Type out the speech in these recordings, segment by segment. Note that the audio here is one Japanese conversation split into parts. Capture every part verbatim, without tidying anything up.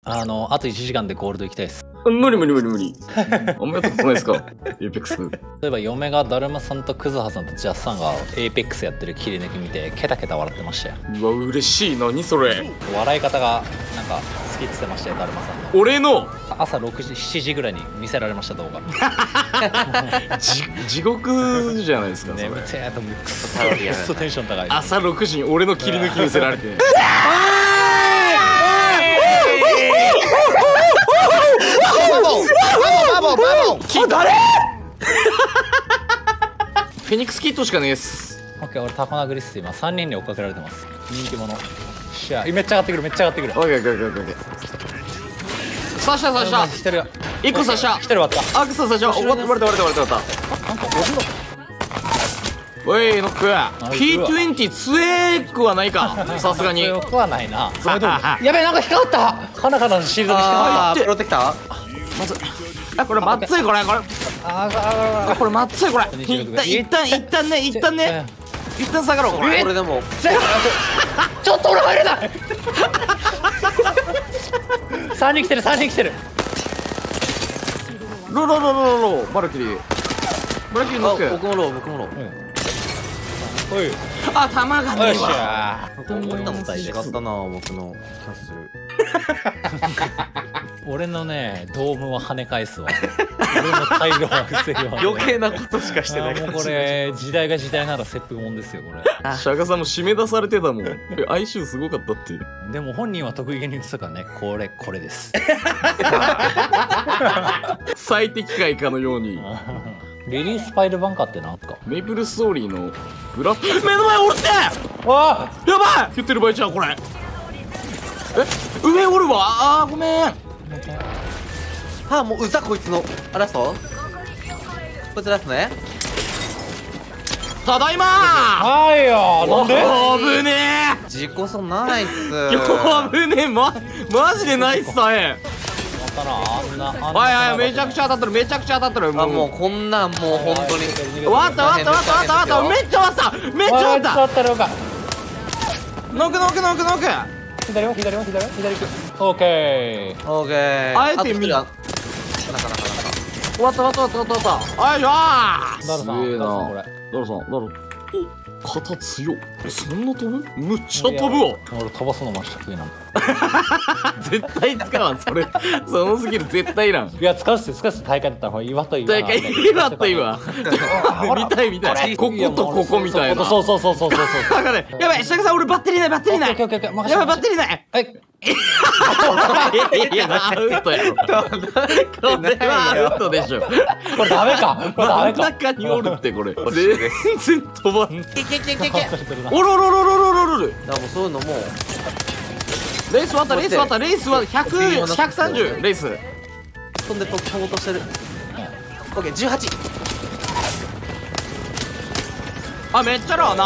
あのあといちじかんでゴールド行きたいです。 無理無理無理無理。あんまやったことないですかエーペックス。 例えば嫁がだるまさんとクズハさんとジャスさんがエーペックスやってる切り抜き見てケタケタ笑ってましたよ。 うわ嬉しい。何それ。 笑い方がなんか好きっつってましたよ、だるまさんの。 俺の朝ろくじしちじぐらいに見せられました動画。 じ地獄じゃないですか。 眠てえとクソクソテンション高い。 朝ろくじに俺の切り抜き見せられて誰フェニックスキットしかねえっす。 オッケー、俺タコ殴りっす。今さんにんに追っかけられてます。人気者。しゃめっちゃ上がってくる、めっちゃ上がってくる。 オッケーオッケーオッケーオッケー。刺した刺した。 してるよ。 一個刺した。 一人割った。 あ、くそ刺した。終わった割れた割れた割れた割れた。 なんかお風呂。 おいノック ピーにじゅう 強えくはないか。さすがに強くはないな。それどうやべえ、なんか引っかかった。カナカナのシールドに引っかかった。 プロテクターまずあ、これまっつい。これこれああ、これまっつい。これ一旦一旦一旦ね一旦ね一旦下がろう。これこれでもちょっと俺入れない。さんにん来てる、さんにん来てる。 ロロロロロロバルキリーバルキリーノック。 僕もロー僕もロー。 おい、 あ、弾がねえわ。 思ったのと違ったな僕のキャッスル。 俺のねドームは跳ね返すわ。俺の退路は防ぐわ。 余計なことしかしてない。 もうこれ時代が時代なら切腹もんですよこれ。 シャガさんも締め出されてたもん。哀愁すごかったって。 でも本人は得意げに言ってたからね、これこれです。 最適解かのように。 リリースファイルバンカーってなんかメイプルストーリーのブラッ目の前おるって。 わあ、やばい言ってる場合じゃんこれ。え、上おるわ。あーごめん。 はあ、もううざこいつの。あ、ラストこいつラストね。 ただいまー。 はいよ。なんで危ねえ。 自己損ナイス。 危ねえ。まマジでナイスだね。 あんなあんなはいはい、めちゃくちゃ当たってる。めちゃくちゃ当たってる。 あ、もうこんなんもう本当にわったわったわったわったわった。めっちゃわっためっちゃわった。 ったろうか。 ノックノックノックノック。 左よ左よ左よ左行く。オッケーオーケー。 あえて見る。 なかなかなか終わった終わった終わった終わった。よいしょー。 ダルさん、 すげえな。 ダルさんこれ。 ダルさん、ダル。肩強っ。そんな飛ぶ？むっちゃ飛ぶわ。 俺飛ばすのも得意なんだ。 絶対使わんそれ。そのスキル絶対いらん。 いや使うっすよ使うっす。大会だったらほら岩と岩。 大会岩と岩。見たい見たい。こことここみたいな。 そうそうそうそうそうそう。 だからね、やばい、下さん俺バッテリーないバッテリーない。 オッケーオッケーオッケー任せて。 やばいバッテリーない。 はい。 いやアウトやろ。これはアウトでしょ。 これダメか。これダメか。 真ん中におるってこれ。全然飛ばん。 けけけけけ。 おろろろろろろろろ。 あ、もうそういうのもうレース割ったレース割ったレースはひゃく、ひゃくさんじゅうレース。 飛んで飛ぼうとしてる。オッケーじゅうはち。 あ、めっちゃロー。ナ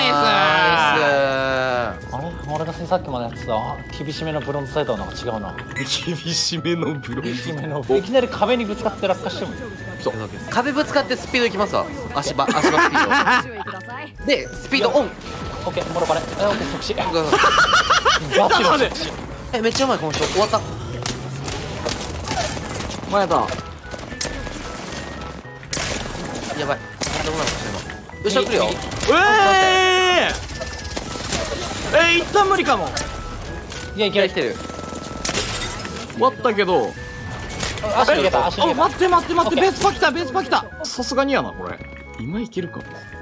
イス。 あれ俺がさっきまでやってた厳しめのブロンズサイトはなんか違うな。 厳しめのブロンズ。 厳しめの。いきなり壁にぶつかって落下してもいい。 そう。 壁ぶつかってスピードいきますわ。足場足場スピード。でスピードオン。 オッケーモロバレ。オッケー即死。ガチの即死。 え、めっちゃうまいこの人。終わった。 前だ。 やばい。どうなの後ろ来るよ。 えええー、一旦無理かも。 いやいける。 来てる。 終わったけど。 足逃げた足逃げた。 待って待って待ってベースパ来たベースパ来た。さすがにやなこれ。今いけるか。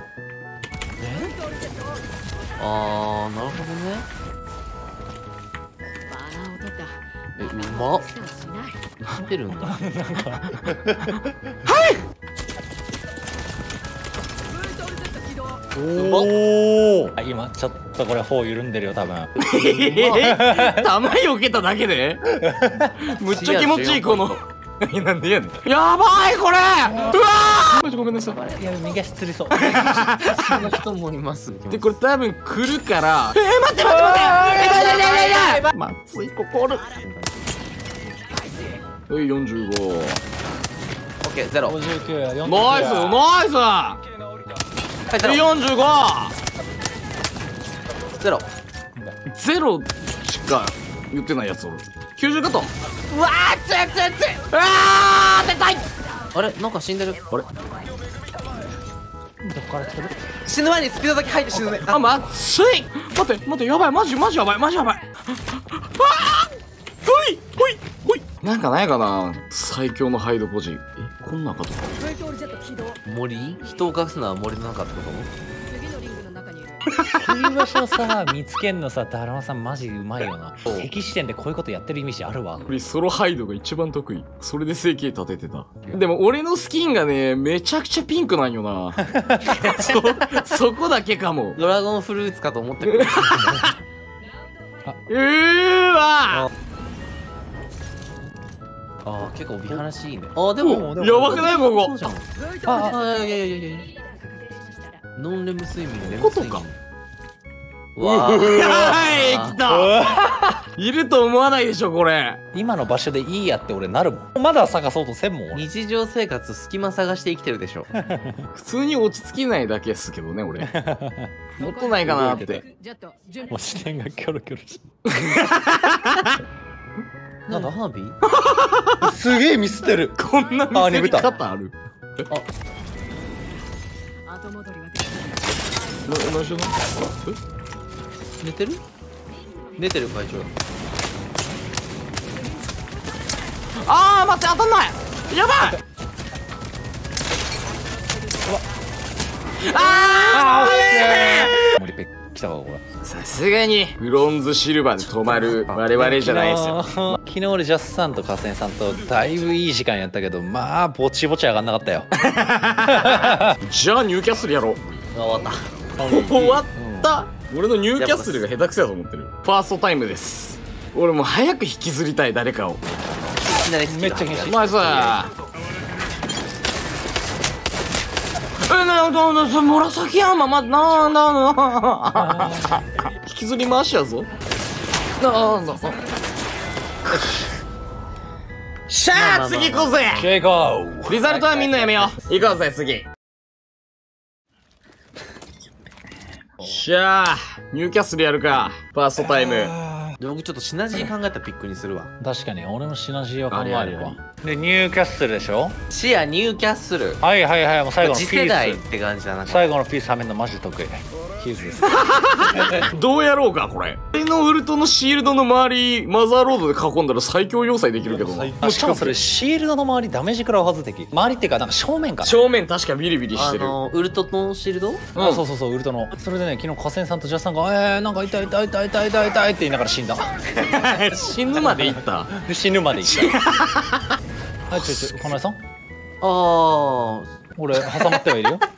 あー、なるほどね。え、うまっ。なんでるんだ。はいおお。今ちょっとこれ頬緩んでるよ多分。 弾よけただけでむっちゃ気持ちいいこの。なんでやねん。やばいこれ。うわーマジごめんなさい。 いや右足つりそう。 そんな人もいます。 でこれ多分来るから。えー、待って待って待って。痛い痛い痛い痛い。まずいここおる。はいよんじゅうご。 オッケーゼロ。 ごじゅうきゅう。ナイスナイス。よんじゅうご。 ゼロ。 ゼロしか言ってないやつおる。 きゅうじゅうカット。うわーついついつい。うわーでかい。 あれなんか死んでる。 あれどっから来てる？ 死ぬ前にスピードだけ入って死ぬね。 あ、まずい。待って待って、やばい、マジマジやばい、マジやばい。あーほいほいほい。なんかないかな、最強のハイドポジ。え、こんなかとか。 森？人を隠すのは森の中ってこと？ こういう場所をさ見つけんのさ、だるまさんマジうまいよな。敵視点でこういうことやってるイメージあるわ。 これソロハイドが一番得意。それで生計立ててた。でも俺のスキンがね、めちゃくちゃピンクなんよな。そ、そこだけかも。 ドラゴンフルーツかと思ってる。 うーわああ、結構見晴らしいいね。ああ、でも、 やばくないここ。 そうじゃん。ああ、いやいやいやいや。ノンレム睡眠、レムことか。 睡眠。わあ。 はい、来た。いると思わないでしょ、これ。 今の場所でいいやって俺なるもん。まだ探そうとせんもん俺。 日常生活隙間探して生きてるでしょ。 普通に落ち着きないだけですけどね、俺。もっとないかなって。 もう視点がキョロキョロして。 なんだ花火？ すげえミスってる。 こんな見せ方ある。 後戻りはでな、何しような。 寝てる？寝てる会長。 あー、待って、当たんない。やばい。あー、 森ペッ来たわこれ。 さすがにブロンズシルバーで止まる我々じゃないですよ。 昨日昨日俺ジャスさんと河川さんとだいぶいい時間やったけど、まあぼちぼち上がんなかったよ。 じゃあニューキャッスルやろう。 終わった。 終わった。俺のニューキャッスルが下手くそやと思ってる。ファーストタイムです。俺もう早く引きずりたい、誰かを。 いきなり好きだ。 めっちゃ厳しい。 お前さ、え、な、な、な、そ紫山、ま、な、な、な、引きずり回しやぞ。な、な、な。しゃあ、次行こうぜ。 じゃあ行こう。 リザルトはみんなやめよう。行こうぜ、次。しゃあ、ニューキャッスルやるか。ファーストタイム。 で僕ちょっとシナジー考えたらピックにするわ。 確かに俺もシナジーは考えるありあわ。でニューキャッスルでしょ。 シアニューキャッスル。 はいはいはい、もう最後のピ次世代っース。 て感じだな。 最後のピースはめんのマジ得意。ヒーズです。 どうやろうか、これ。俺のウルトのシールドの周り、マザーロードで囲んだら最強要塞できるけどな。 あしかもそれシールドの周りダメージ食らうはず敵。周りっていうかなんか正面かな。 正面確かビリビリしあてる。 のウルトのシールド？ あそうそうそう、ウルトの。それでね、昨日河川さんとジャスさんが「えー、なんか痛い痛い痛い痛い痛い痛い」って言いながら死んだ。 死ぬまでいった。 で死ぬまでいった。はい、ちょいちょい、金井さん、 ああ。 俺挟まってはいるよ。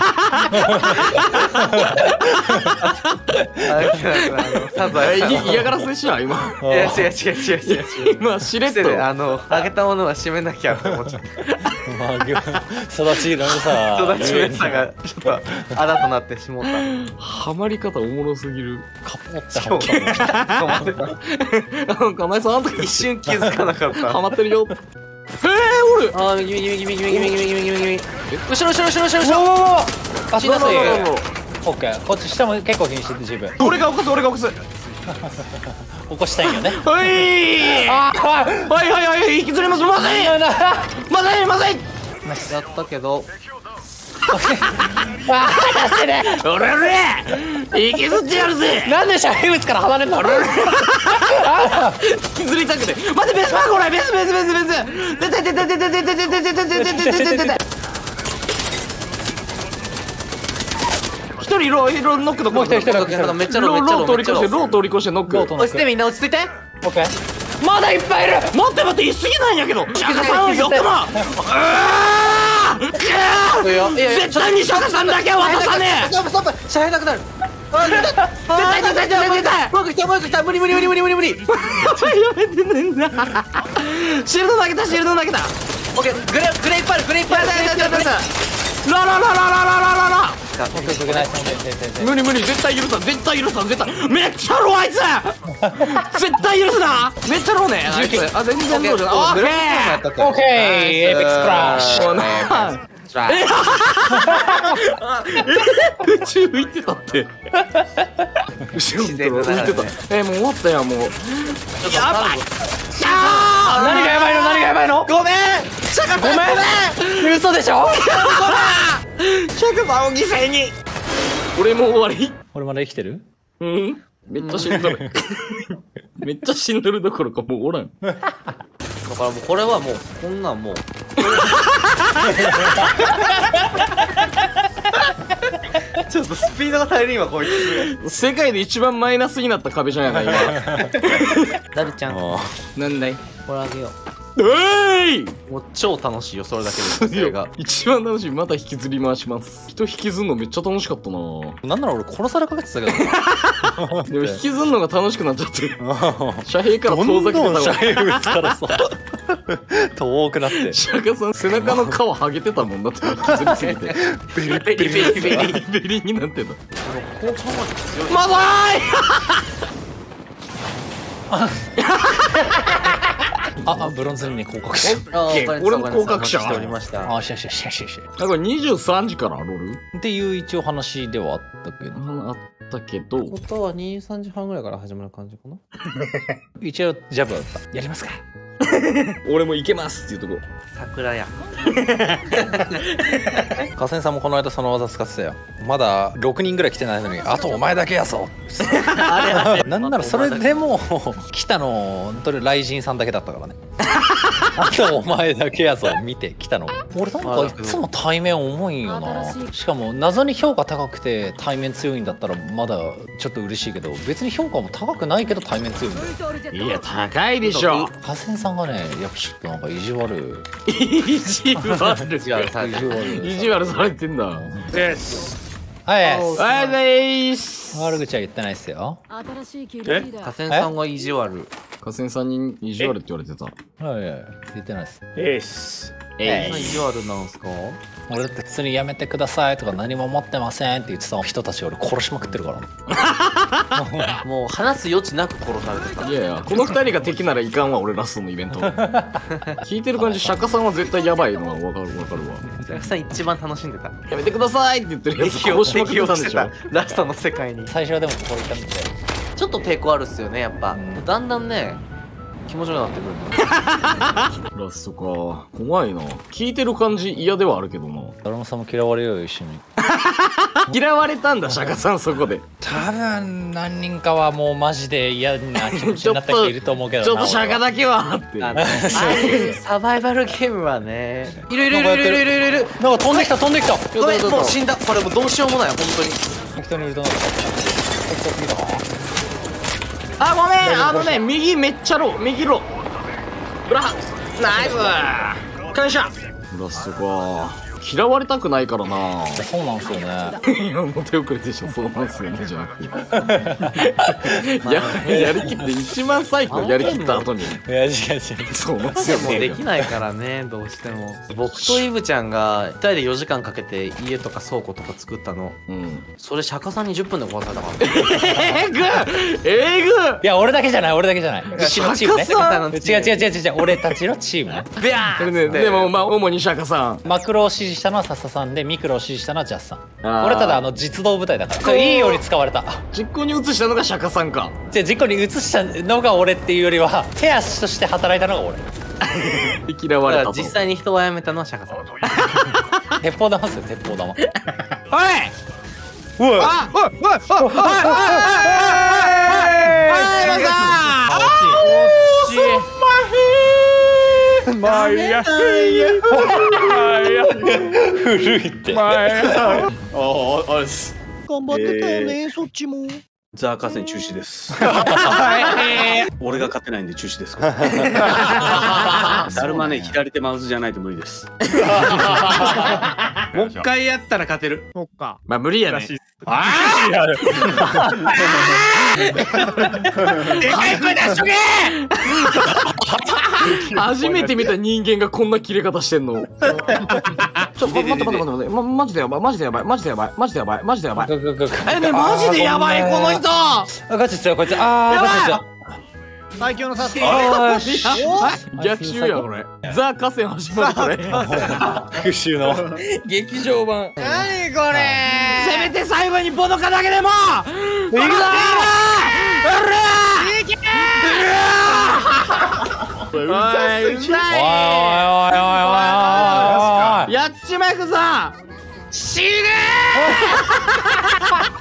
サザエさん。 い嫌がらせしな、今。 いや違う違う違う違う違う。 今、しれっと。 失礼、あのあげたものは締めなきゃって思っちゃった。 まあ育ちのさ、 育ちの良さがちょっとあだとなってしもった。 ハマり方おもろすぎる。 カポって今日止まってた。 かなえさん、あんた一瞬気づかなかった。 ハマってるよ。えー、おる。 ああ、右右右右右右右右右右。後ろ後ろ後ろ後ろ後ろ。 あ、しなさい。 どうぞどうぞオッケー、こっち下も結構気にしてて十分。 俺が起こす、俺が起こす。 起こしたいんよね。 はい。 あはいはいはい、引きずります。まずい。まずい、まずい。 やったけど。 ああ、助けて。 俺俺引きずってやるぜ。 なんで遮蔽物から離れんの。 引きずりたくて。待って、ベースパーこれ、ベースベースベースベース。出て出て出て出て出て出て出て出て出て出て。一人ローローノックのもう一人一人一人めっちゃロローーめっちゃロー通り越してローめっちゃロー。 ロー通り越してノック。 ローと落ちてみんな落ち着いて。 オッケー。まだいっぱいいる。 待って待って、言い過ぎなんやけど。シャカさんをよくも。ああ。絶対にシャカさんだけは渡さねえ。 ストップストップ。シャヘなくなる。あ、出た。出た出た出た出た。もう一回来たもう一回来た。無理無理無理無理無理無理。 やめてねんな。シールド投げた、シールド投げた。 オッケー。グレグレいっぱいあるグレいっぱいある。 ララララララララララ。 オッケーオッケー、ナイス。 無理無理、絶対許さん、絶対許さん、絶対。めっちゃローあいつ。絶対許すな。めっちゃローね。あいつあ、全然ローじゃない。オッケー。 オッケー、エイペックスクラッシュ。 じゃあ宇宙浮いてたって後ろ見たら浮いてた。えもう終わったやんもう。 やばい。 何がやばいの何がやばいの。 ごめんシャカごめん嘘でしょ。 シャカさんを犠牲に。 俺もう終わり。 俺まだ生きてる。 うんめっちゃ死んどるめっちゃ死んどるどころかもうおらん。 だからもうこれはもうこんなんもうちょっとスピードが足りんわこいつ。 世界で一番マイナスになった壁じゃないか今。 ダルちゃんこなんだい。 れあげようえい。 う。もう超楽しいよそれだけで女性が。 一番楽しい。また引きずり回します。人引きずんのめっちゃ楽しかったな。 なんなら俺殺されかけてたけど。 でも引きずんのが楽しくなっちゃって遮蔽から遠ざけてたわ。 遮蔽物からさ遠くなって釈迦さん背中の皮剥げてたもんだって引きずりすぎてベリベリベリベリベリになってた。 後半まで強い。 まずああブロンズにね降格しあー俺も降格者しておりました。 あしよしよしよしよしなんかにじゅうさんじからロールっていう一応話ではあったけど、 あったけどことはに、さんじはんぐらいから始まる感じかな。 一応ジャブだった。やりますか。 俺もいけますっていうとこ。 桜や。 河川さんもこの間その技使ってたよ。まだろくにんぐらい来てないのにあとお前だけやぞ。 あれなんならそれでも来たのとりあえず雷神さんだけだったからね。あとお前だけやぞ見て来たの。俺なんかいつも対面重いんよな。しかも謎に評価高くて対面強いんだったらまだちょっと嬉しいけど、別に評価も高くないけど対面強いんだよ。 いや高いでしょ。 河川さんがねやっぱちょっとなんか意地悪意地悪違うさ意地悪意地悪されてんだ。 はいはいでーす。 悪口は言ってないっすよ。 新しいキルリーダ河ー。 川さんが意地悪。 河川さんに意地悪って言われてた。 はいはい言ってないっす。 えーす。 え意地悪なんすか。 俺だって普通にやめてくださいとか何も持ってませんって言ってた人たち俺殺しまくってるからね。 もう話す余地なく殺されてた。 いやいやこの二人が敵ならいかんわ俺ラストのイベント。聞いてる感じ釈迦さんは絶対やばいのは分かる分かるわ。 お客さん一番楽しんでた。 やめてくださいって言ってるやつ敵を殺しまくってたんでしょ。 ラストの世界に。 最初はでもここ行ったんでちょっと抵抗あるっすよねやっぱ。 うんだんだんね気持ちよくなってくる。 ラストか怖いな。聞いてる感じ嫌ではあるけどな。 ドラムさんも嫌われようよ一緒に。 嫌われたんだ釈迦さんそこで。 多分何人かはもうマジで嫌な気持ちになった人いると思うけどな。 ちょっと釈迦だけはって。 あのああいうサバイバルゲームはね。いるいるいるいるいるいるいるいる。 なんか飛んできた飛んできた。 ごめんもう死んだ。これもうどうしようもない本当に。 適当にいるとなんかあごめんあのね右めっちゃロー右ロー。ブラナイス感謝。ラストか嫌われたくないからな。 そうなんすよね。 いやもう手遅れでしょ。そうなんすよねじゃなくてややりきって一番最後やりきった後にいや違う違う。 そうなんすよもうでね。 きないからねどうしても。僕とイブちゃんがふたりでよじかんかけて家とか倉庫とか作ったの。 うんそれ釈迦さんにじゅっぷんで壊されたからね。 えぐえぐいや俺だけじゃない俺だけじゃない。うちのチームね。 釈迦さんの違う違う違う違う俺たちのチームね。 ビャーンねでもまあ主に釈迦さん。 マクロを指示したのは笹さんでミクロを指示したのはジャスさん。 あー俺ただあの実動部隊だからそれいいように使われた。 実行に移したのが釈迦さんか。 じゃあ実行に移したのが俺っていうよりは手足として働いたのが俺。 嫌われたと。 だから実際に人を殺めたのは釈迦さん。 鉄砲玉っすよ鉄砲玉。 おいおいおいおいおいおいおいおいおいおいまいや。 古いって。 まいや。 あああれです。 頑張ってたよね、そっちも。ザーカー戦中止です。俺が勝てないんで中止です。だるまね、左手マウスじゃないと無理です。もう一回やったら勝てる。そっか。 まあ無理やね。 あでかい声出しとけ初めて見た人間がこんな切れ方してんの。ちょ、待って待って待って待って、ま、マジでやばい、マジでやばい、マジでやばい、マジでやばい、マジでやばい。え、ね、マジでやばい、この人。 あガチっすよこいつ。あーガチっすよ。 最強のサスケ。 よし逆襲やこれ。ザ河川始まるこれ。 復讐の劇場版。 何これ。 せめて最後にボドカだけでも。 いくぞうるさい。 おいおいおいおいおいおいやっちまいくぞ。死ねー。